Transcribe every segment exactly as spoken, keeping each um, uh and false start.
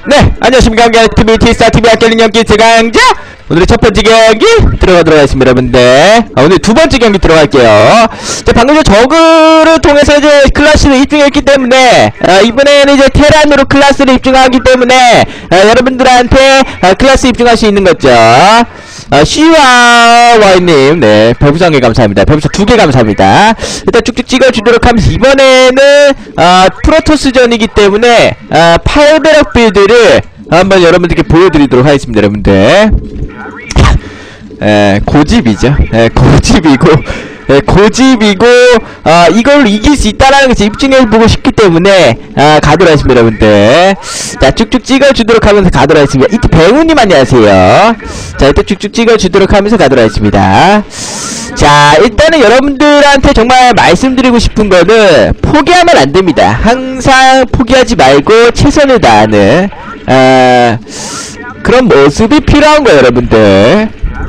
네, 안녕하십니까. 티비 티스타티비 학교는 연기 제강자. 오늘의 첫 번째 경기 들어가도록 하겠습니다, 여러분들. 아, 오늘 두 번째 경기 들어갈게요. 자, 방금 전 저그를 통해서 이제 클래스를 입증했기 때문에, 아, 이번에는 이제 테란으로 클래스를 입증하기 때문에, 아, 여러분들한테 아, 클래스 입증할 수 있는 거죠. 아, 시와와이님, 네, 별부상에 감사합니다. 별부상 두 개 감사합니다. 일단 쭉쭉 찍어주도록 하면서, 이번에는, 아, 프로토스전이기 때문에, 아, 팔배럭 빌드를 한번 여러분들께 보여드리도록 하겠습니다, 여러분들. 에, 고집이죠. 에, 고집이고, 에, 고집이고, 아, 이걸 이길 수 있다라는 것을 입증해보고 싶기 때문에, 아, 가도록 하겠습니다, 여러분들. 자, 쭉쭉 찍어주도록 하면서 가도록 하겠습니다. 이때 배우님 안녕하세요. 자, 이때 쭉쭉 찍어주도록 하면서 가도록 하겠습니다. 자, 일단은 여러분들한테 정말 말씀드리고 싶은 거는, 포기하면 안 됩니다. 항상 포기하지 말고, 최선을 다하는, 아, 그런 모습이 필요한 거예요, 여러분들.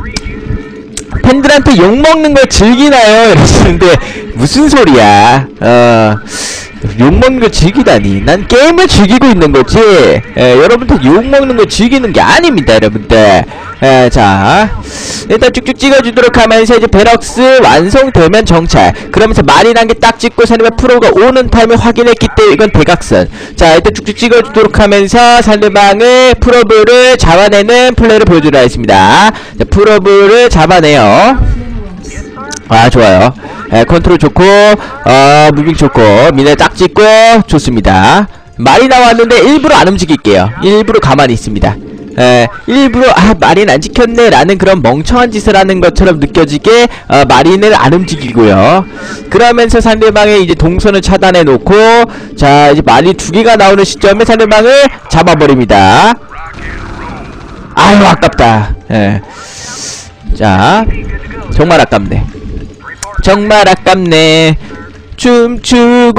팬들한테 욕먹는 걸 즐기나요? 이러시는데 무슨 소리야. 어, 욕먹는 걸 즐기다니. 난 게임을 즐기고 있는 거지. 에, 여러분들 욕먹는 걸 즐기는 게 아닙니다, 여러분들. 에, 자, 일단 쭉쭉 찍어주도록 하면서 이제 베럭스 완성되면 정찰. 그러면서 말이 난 게 딱 찍고 상대방 프로가 오는 타임을 확인했기 때문에 이건 대각선. 자, 일단 쭉쭉 찍어주도록 하면서 상대방의 프로브를 잡아내는 플레이를 보여주도록 하겠습니다. 자, 프로브를 잡아내요. 아, 좋아요. 에, 컨트롤 좋고, 어, 무빙 좋고, 미네 딱 찍고, 좋습니다. 말이 나왔는데 일부러 안 움직일게요. 일부러 가만히 있습니다. 에, 일부러 아, 마린 안 지켰네 라는 그런 멍청한 짓을 하는 것처럼 느껴지게 어, 마린을 안 움직이고요. 그러면서 상대방의 이제 동선을 차단해 놓고, 자, 이제 마린 두 개가 나오는 시점에 상대방을 잡아버립니다. 아유, 아깝다. 에. 자, 정말 아깝네. 정말 아깝네. 춤추고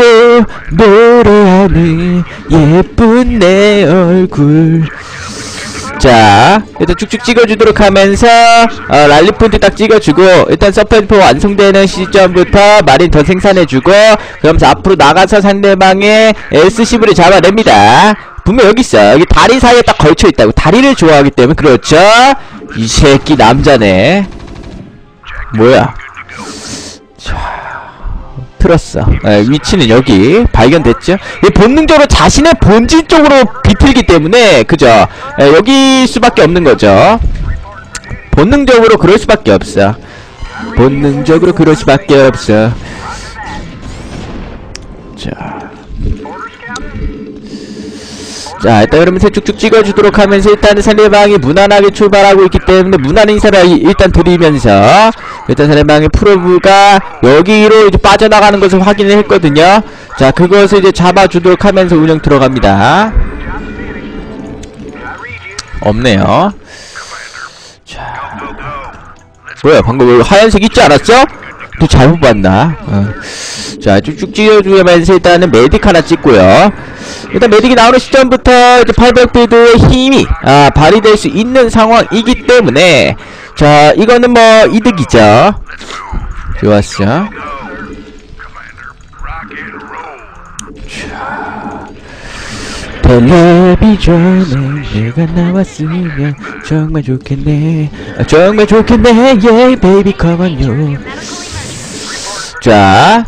노래하는 예쁜 내 얼굴. 자, 일단 쭉쭉 찍어주도록 하면서 어, 랄리폰트 딱 찍어주고, 일단 서펜포 완성되는 시점부터 마린 더 생산해주고, 그러면서 앞으로 나가서 상대방의 에스씨브이를 잡아냅니다. 분명 여기 있어. 여기 다리 사이에 딱 걸쳐있다고. 다리를 좋아하기 때문에. 그렇죠. 이 새끼 남자네. 뭐야. 자, 틀었어. 에, 위치는 여기 발견됐죠. 이 본능적으로 자신의 본질 쪽으로 비틀기 때문에, 그죠. 에, 여기 수밖에 없는 거죠. 본능적으로 그럴 수밖에 없어. 본능적으로 그럴 수밖에 없어. 자, 자, 일단 그러면서 쭉쭉 찍어주도록 하면서, 일단은 상대방이 무난하게 출발하고 있기 때문에 무난 인사를 일단 드리면서, 일단 상대방의 프로브가 여기로 이제 빠져나가는 것을 확인을 했거든요. 자, 그것을 이제 잡아주도록 하면서 운영 들어갑니다. 없네요. 자, 뭐야, 방금 하얀색 있지 않았죠? 또 잘못 봤나? 어. 자, 쭉쭉 찍어주면서 일단은 메딕 하나 찍고요. 일단 메딕이 나오는 시점부터 이제 팔백 빌드의 힘이 아, 발휘될 수 있는 상황이기 때문에, 자, 이거는 뭐 이득이죠. 좋았어. 자, 텔레비전에 내가 나왔으면 정말 좋겠네. 아, 정말 좋겠네. Yeah, baby, come on you. 자,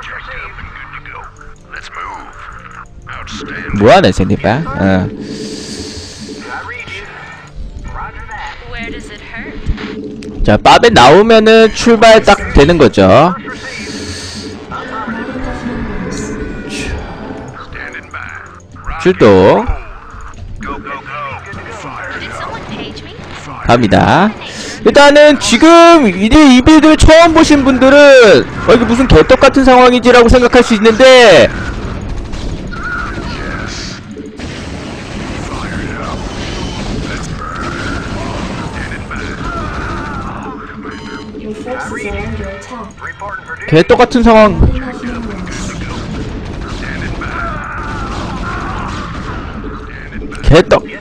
뭐하네 샌디바. 어. 자, 빠베 나오면은 출발 딱 되는 거죠. 출동 갑니다. 일단은 지금 이, 이 빌드를 처음 보신 분들은 어, 이게 무슨 개떡같은 상황이지라고 생각할 수 있는데, 개떡같은 상황. 개떡.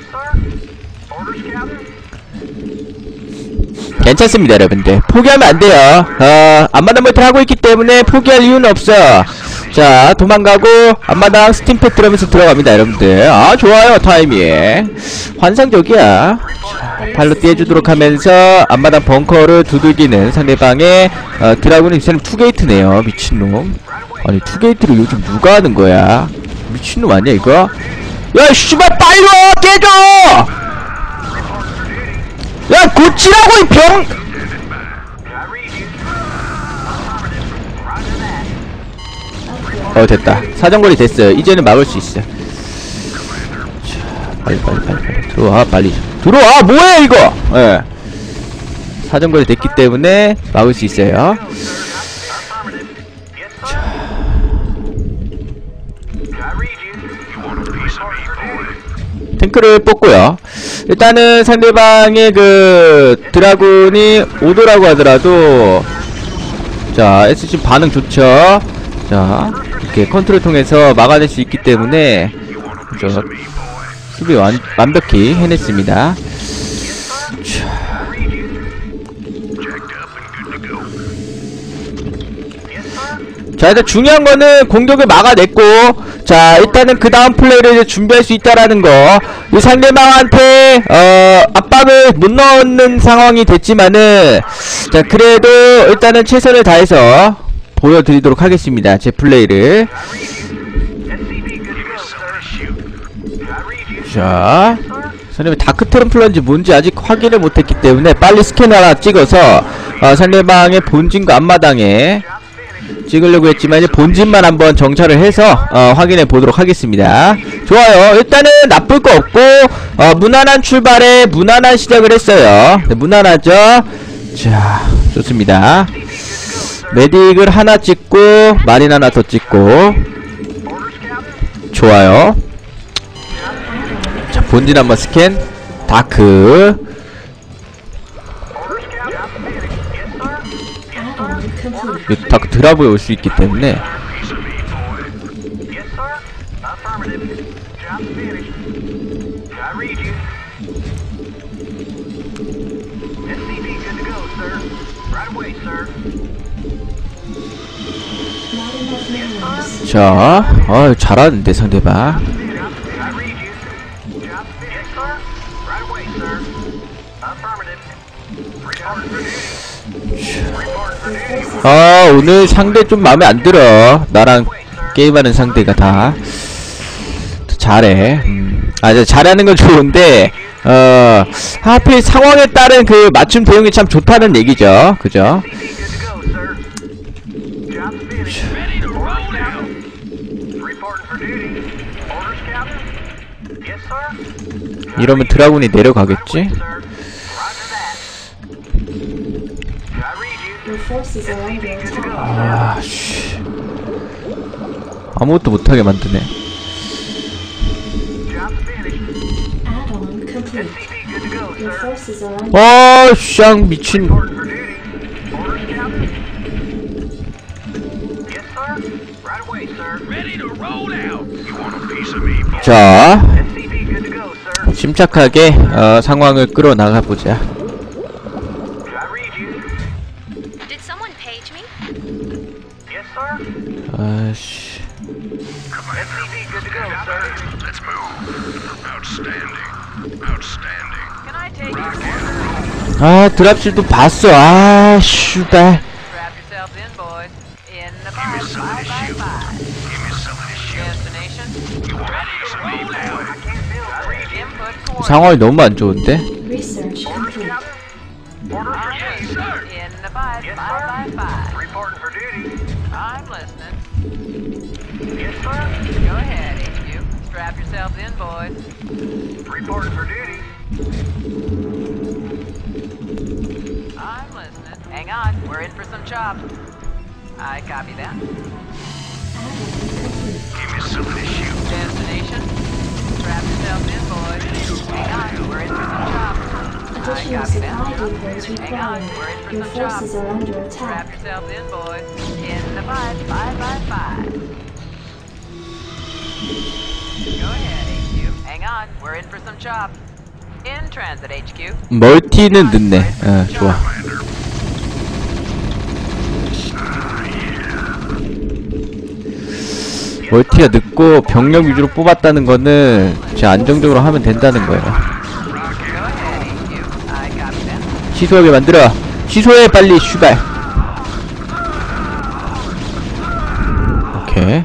괜찮습니다, 여러분들. 포기하면 안 돼요. 어, 안마다 멀티를 하고 있기 때문에 포기할 이유는 없어. 자, 도망가고 앞마당 스팀팩 들어가면서 들어갑니다 여러분들. 아, 좋아요. 타이밍 환상적이야. 자, 발로 띄워주도록 하면서 앞마당 벙커를 두들기는 상대방의 어, 드라군의 입사는 투게이트네요. 미친놈. 아니 투게이트를 요즘 누가 하는 거야? 미친놈 아니야 이거? 야 씨발 빨리 와! 깨져! 야 고치라고 이 병! 어 됐다. 사정거리 됐어요. 이제는 막을 수 있어. 자, 빨리 빨리 빨리 빨리 들어와. 빨리 들어와. 뭐해 이거? 예. 사정거리 됐기 때문에 막을 수 있어요. 탱크를 뽑고요. 일단은 상대방의 그 드라군이 오더라고 하더라도 자 에스씨 반응 좋죠. 자 이렇게 컨트롤 통해서 막아낼 수 있기 때문에 저 수비 완, 완벽히 해냈습니다. 자. 자 일단 중요한 거는 공격을 막아냈고 자 일단은 그 다음 플레이를 이제 준비할 수 있다라는 거. 이 상대방한테 어 압박을 못 넣는 상황이 됐지만은 자 그래도 일단은 최선을 다해서 보여드리도록 하겠습니다. 제 플레이를. 자 상대방 다크테론 플런지 뭔지 아직 확인을 못했기 때문에 빨리 스캔 하나 찍어서 어, 상대방의 본진과 앞마당에 찍으려고 했지만 이제 본진만 한번 정찰을 해서 어, 확인해 보도록 하겠습니다. 좋아요. 일단은 나쁠 거 없고 어, 무난한 출발에 무난한 시작을 했어요. 네, 무난하죠. 자 좋습니다. 메딕을 하나 찍고 마린 하나 더 찍고 좋아요. 자 본진 한번 스캔. 다크 다크 드라브에 올 수 있기 때문에 자, 아 잘하는데 상대방. 아 오늘 상대 좀 마음에 안 들어. 나랑 게임하는 상대가 다 잘해. 음. 아 잘하는 건 좋은데 어 하필 상황에 따른 그 맞춤 대응이 참 좋다는 얘기죠. 그죠? 이러면 드라군이 내려가겠지? 아, 씨. 아무것도 못하게 만드네. 아, 샹 미친. 자, 침착하게 어, 상황을 끌어나가 보자. 아씨. 아 드랍실도 봤어. 아 슈발. 상황이 너무 안 좋은데? I copy that. Give me some issue. Destination. Strap yourself in, boys. Hang on, we're in for some chops. I copy that. Hang on, we're in for some chops. Strap yourself in, boys. In the five, five, five, five. Go ahead, H Q. Hang on, we're in for some chops. In transit, H Q. 멀티는 늦네. 아, 좋아. 멀티가 늦고 병력 위주로 뽑았다는 거는 이제 안정적으로 하면 된다는 거예요. 취소하게 만들어. 취소해 빨리 슈발. 오케이.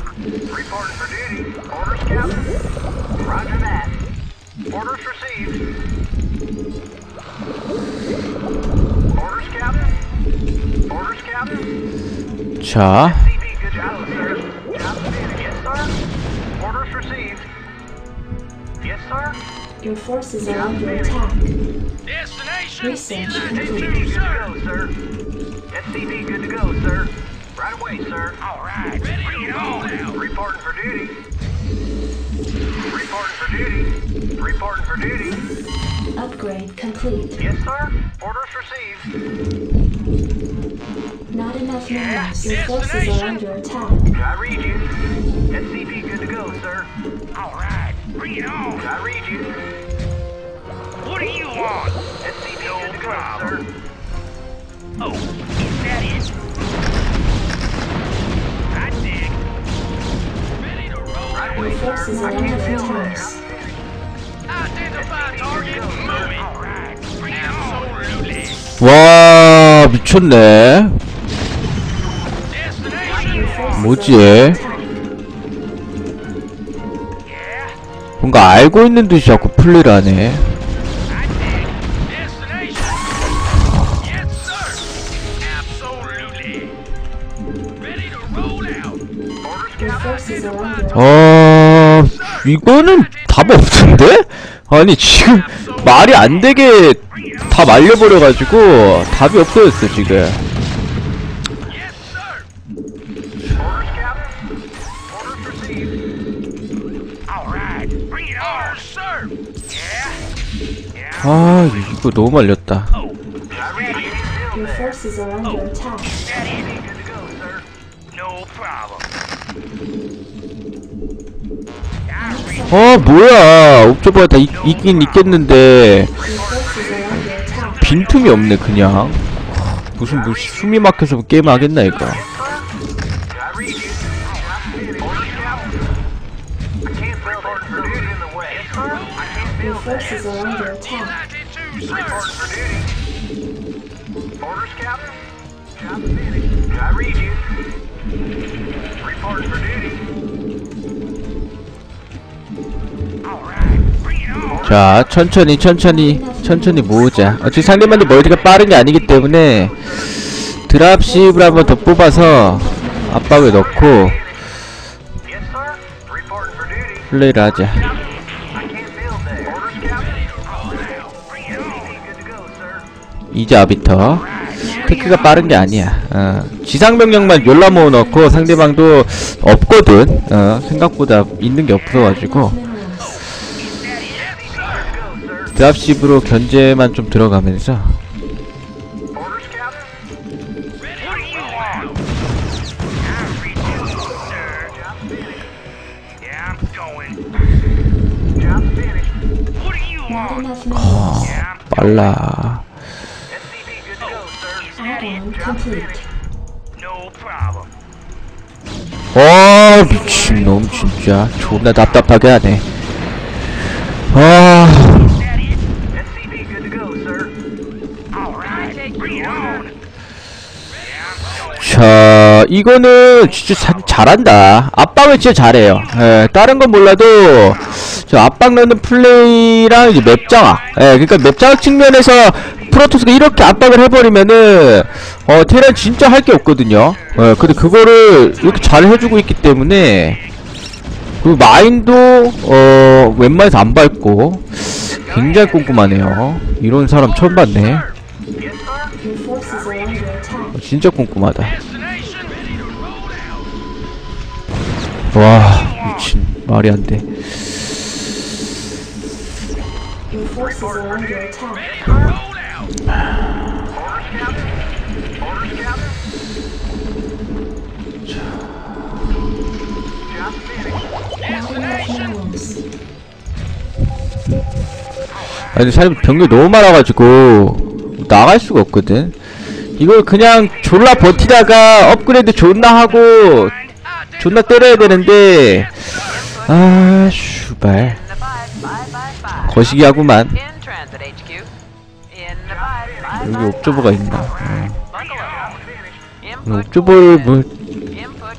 자, Your forces are under attack. Research complete. S C V good to go, sir. Right away, sir. All right. Ready to go. Reporting for duty. Reporting for duty. Reporting for duty. Upgrade complete. Yes, sir. Orders received. Not enough minerals. Your forces are under attack. I read you. S C V good to go, sir. All right. Bring it on. I read you. What do you want? S C V good to go, sir. Oh, is that it? I dig. Ready to roll. Right Your away, forces sir. are I under can't feel attack. there. Identify target. Moving. All right. Bring it on. Absolutely. 와 미쳤네. Your forces 뭐지? are under attack. 뭔가 알고 있는 듯이 자꾸 플레이를 하네. Your forces are under attack. 어 이거는 답 없던데? 아니 지금 말이 안 되게 다 말려버려가지고 답이 없어졌어 지금. 아 이거 너무 말렸다. Your forces are under attack. 어 뭐야 옵저버가 다 있, 있긴 있겠는데 Your forces are under attack. 빈틈이 없네 그냥. 무슨 뭐 숨이 막혀서 게임 하겠나 이거. Your forces are under attack. Reporting for duty. Orders, Captain. Job finished. I read you. Reporting for duty. All right. Bring it on. 자 천천히 천천히 천천히 모으자. 어차피 상대방도 멀티가 빠른 게 아니기 때문에 드랍십을 한번 더 뽑아서 압박을 넣고 Yes, sir. Reporting for duty. 플레이를 하자. I can't feel there. Orders, Captain. Bring it on. Good to go, sir. 이제 아비터 테크가 빠른 게 아니야. 어, 지상병력만 열라 모아놓고 상대방도 없거든. 어, 생각보다 있는 게 없어가지고 Minerals. 드랍십으로 견제만 좀 들어가면서 Orders, Captain. What do you want? I read you, sir. Job finished. Yeah, I'm going. Job finished. What do you Not want? enough minerals. Yeah, I'm 빨라. S C V good to go, sir. Add-on complete. No problem. 어 미친놈 진짜 존나 답답하게 하네. 아 S C V good to go, sir. All right. Bring it on. 자, 이거는 진짜 자, 잘한다. 압박을 진짜 잘해요. 예, 다른 건 몰라도 저 압박 넣는 플레이랑 이제 맵 장악. 예, 그러니까 맵 장악 측면에서 프로토스가 이렇게 압박을 해버리면은 어 테란 진짜 할 게 없거든요. 예, 근데 그거를 이렇게 잘 해주고 있기 때문에 그리고 마인도 어 웬만해서 안 밟고 굉장히 꼼꼼하네요. 이런 사람 처음 봤네. Your forces are under attack. 진짜 꼼꼼하다. 와 미친 말이 안 돼. Your forces are under attack. Orders, Captain. Orders, Captain. Job finished. Not enough minerals. 아니 사람 병력이 너무 많아가지고 나갈 수가 없거든. 이걸 그냥 졸라 버티다가 업그레이드 존나 하고 존나 때려야 되는데 아 슈발 In the five, five, five, five. 거시기 하구만. In transit H Q. In the five, five, 여기 five, 옵저버가 있나? 어. buckle up. Input 옵저버를 뭐 coordinates. Input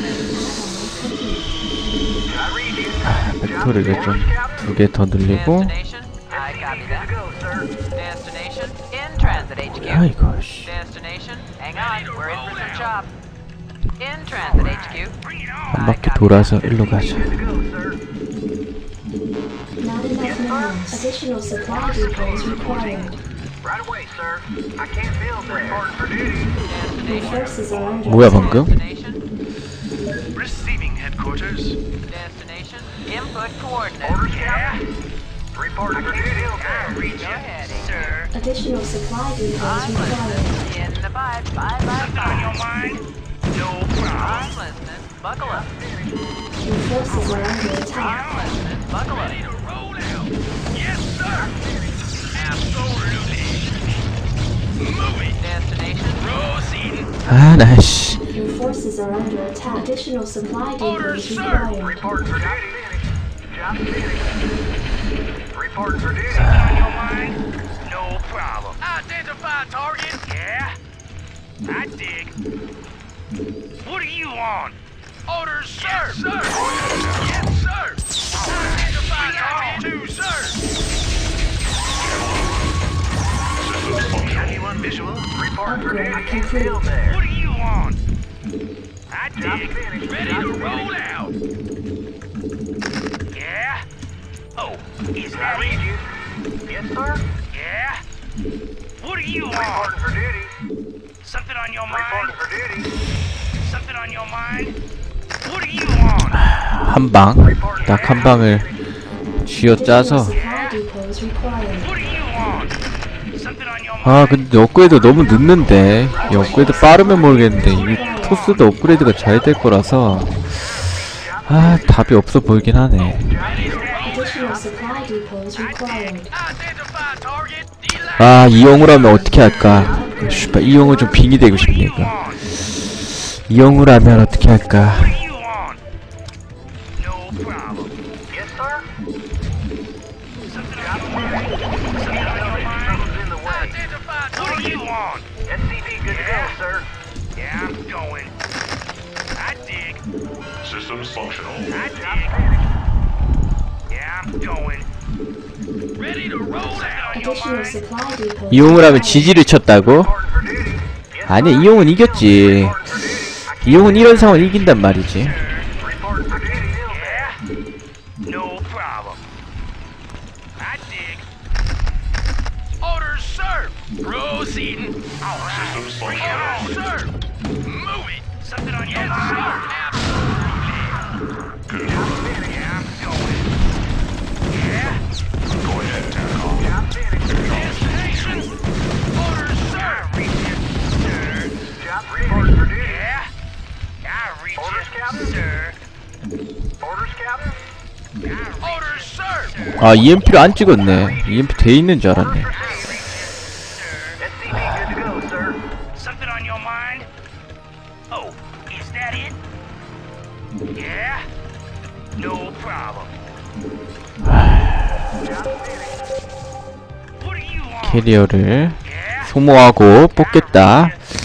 coordinates. 벡터를 좀 두 개 더 늘리고. Destination. I copy that. Destination. In transit H Q. 아이고 씨. Destination. Hang on. We're in for some chop. In transit H Q. 한 바퀴 돌아서 일로 가자. Not enough minerals. Additional supply depots required. Right away, sir. I can't build there. Reporting for duty. Your forces are under 뭐야 attack. 방금? Destination. Receiving headquarters. Destination. Input coordinates. Orders, Captain. Reporting for duty. Go ahead, sir. Additional supply depots I'm required. listening. In the five, five, five, five. mind? No I'm listening. Buckle up. Your forces are under attack. I'm listening. Buckle up. Roll out. Yes, sir. Absolutely. Moving. Destination. Proceeding. 아 나씨. Your forces are under attack. Additional supply Orders, depots sir. required. Reporting for duty. Job finished. Reporting for duty. On your mind? No problem. Identify target. Yeah. I dig. What do you want? Orders, sir. Yes, sir. Yes, sir. Identify target. Two, sir. Anyone visual? Reporting for Upgrade duty. complete. Still there. What do you want? I dig. Ready to roll out. Yeah? Oh, is that it? Yes, sir. Yeah? What do you want? Reporting for duty. Something on your mind? Reporting for duty. Something on your mind? What do you want? 한 방. 딱 한 방을 쥐어 Additional 짜서. supply depots required. What do you want? Something on your mind? 아 근데 업그레이드 너무 늦는데. 이 업그레이드 빠르면 모르겠는데 이 토스도 업그레이드가 잘 될 거라서 아 답이 없어 보이긴 하네. Additional supply depots required. Identify target. 아 이용을 하면 어떻게 할까? 슈발 이용을 좀 빙이 되고 싶네 이거. 이용을 하면 어떻게 할까? What do you want? No problem. Yes, sir. Something on your mind? Something on your mind? Identify target. What do you want? S C V good to go, sir. Yeah, I'm going. I dig. Systems functional. I dig. Yeah, I'm going. Ready to roll out. Additional supply depots 이용을 하면 required. 지지를 쳤다고? For duty. 아니 이용은 이겼지. 이용은 이런 상황 이긴단 말이지. Report for duty. Yeah. No problem. I dig. Orders, sir. Proceeding. All right. Systems functional. Orders, sir. Move it. Something on your mind? Absolutely. Good. Yeah, I'm going. Yeah. Go ahead, TACOM. Job finished. Destination. Orders, sir. Reach it, sir. Job report for duty. Yeah. I reach Orders, it, Captain. Sir. Orders, Captain. Orders, sir. 아 이엠피를 안 찍었네. 이엠피 돼 있는 줄 알았네. S C V good to go, sir. Something on your mind? Oh, is that it? Yeah. No problem. What do you want? 캐리어를 Yeah. 소모하고 뽑겠다.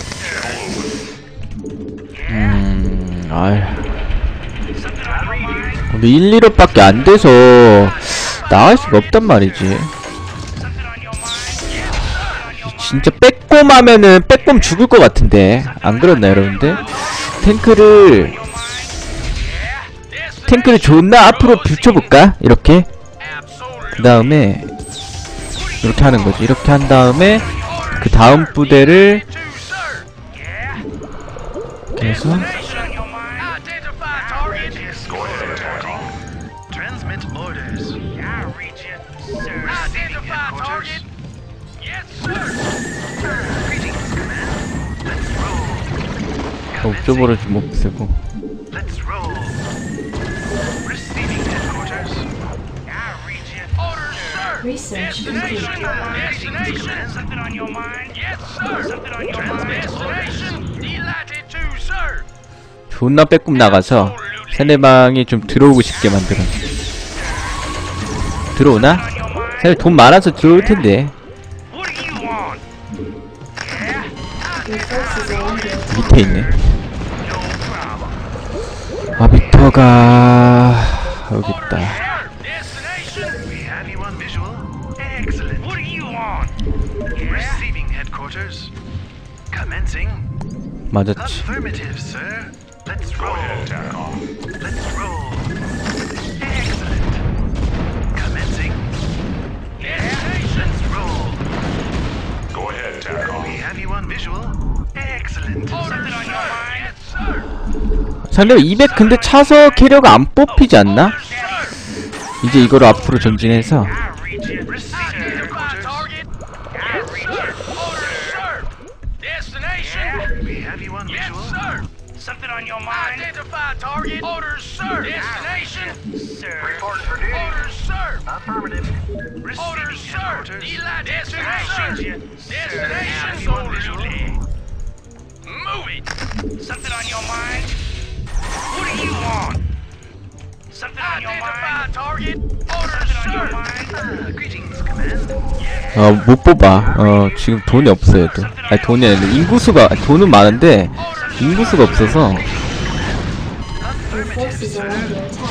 음, 아휴. Something on your mind? 근데 일, 이 업밖에 안 돼서 나갈 수가 없단 말이지. Something on your mind? Yes, something on your mind? 진짜 빼꼼 하면은 빼꼼 죽을 것 같은데 안 그렇나 여러분들? 탱크를 Yeah. Yes, 탱크를 존나 앞으로 붙여볼까? 이렇게 absolutely. 그 다음에 이렇게 하는 거지. 이렇게 한 다음에 그 다음 부대를 Two, sir. Yeah. 이렇게 해서 Destination on your mind? Identify target. Go ahead, TACOM. Transmit orders. I reach it, sir. Identify target. Yes, sir. Greetings, command. Let's roll. 옵저버를 좀 없애고. Let's roll. Receiving headquarters. I reach it. Orders, sir. Research Destination. complete. Destination. Something on your mind? Yes, sir. Something on your mind? Destination. Delighted to, sir. 존나 빼꼼 나가서 상대방이 좀 들어오고 싶게 만들어. 들어오나? 사실 돈 많아서 들어올 텐데. What do you want? Your forces are under attack. 밑에 있네. No problem. 아, 빅터가 여기 있다. Destination? We have you on visual. Excellent. What do you want? Receiving headquarters. Commencing. 맞았지. Affirmative, sir. Let's Go roll. ahead, TACOM. Let's roll. Excellent. Commencing. Destination. Let's roll. Go ahead, TACOM. We have you on visual. Excellent. Something on your mind? Yes, sir. 상대방 이백 근데 차서 캐리어가 안 뽑히지 않나? 이제 이거를 앞으로 전진해서 I reach it. Receiving headquarters. Target. I reach it. Orders, sir. Destination. We have you on visual. Yes, sir. Something on your mind? Identify target. Orders, sir. Destination. Sir. Report for duty. Orders, sir. Affirmative. Orders, sir. Destination. Destination. Absolutely. Move it. Something on your mind? What do you want? Something on your mind? Target. Orders, sir. Uh, greetings, command. 어, 못 뽑아. 어, 지금 돈이 없어요, 또. 아니, 돈이 아니라 인구수가, 돈은 많은데, 인구수가 없어서. Your forces are under attack.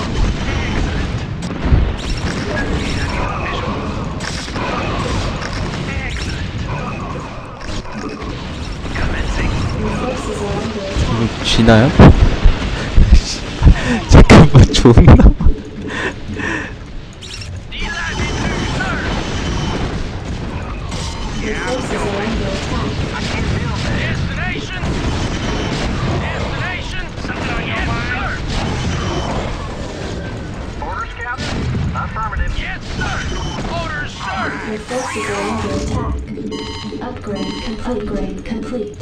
Your forces are under attack. 이거 지나요? 잠깐만, 존나. Your forces are under attack. Destination. Destination. Something on your mind? Orders, Captain. Affirmative. Yes, sir. Orders, sir. Your forces are under attack. Upgrade complete. Upgrade complete.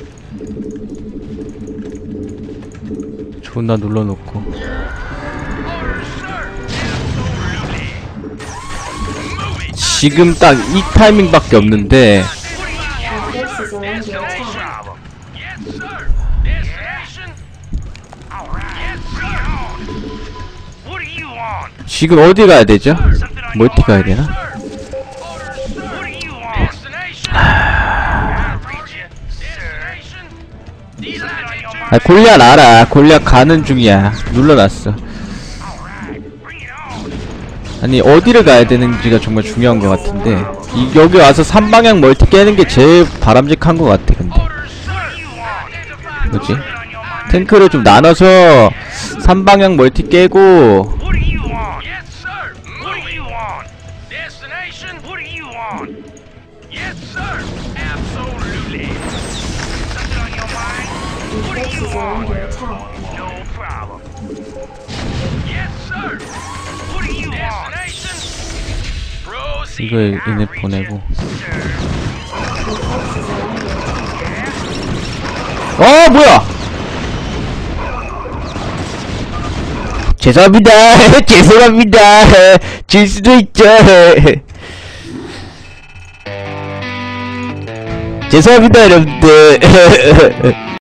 존나 눌러놓고. Orders, sir. Absolutely. Move it. 지금 딱 이 타이밍밖에 없는데, Your forces are under attack. Problem. Yes, sir. Destination. All right. Yes, sir. What do you want? 지금 어디 가야 되죠? Something on 멀티 your 가야 mind, 되나? sir. Orders, sir. What do you want? Destination. I reach it. Destination. Something on your 아, mind. 골리앗 알아. 골리앗 가는 중이야. 눌러놨어. All right. Bring it on. 아니, 어디를 가야 되는지가 정말 중요한 것 같은데, 이, 여기 와서 삼 방향 멀티 깨는 게 제일 바람직한 것 같아, 근데. Orders, sir. What do you want? Identify 뭐지? something on your mind. 탱크를 좀 나눠서 삼 방향 멀티 깨고, What do you want? Yes, sir. What do you want? Destination. What do you want? Yes, sir. Absolutely. Something on your mind? Your What do you forces are want? under attack. No problem. Yes, sir. What do you want? Destination. Proceed. 이거 얘네 보내고. Sir. Your forces are under attack. 어, 뭐야! 죄송합니다. 죄송합니다. 질 수도 있죠. 죄송합니다, 여러분들.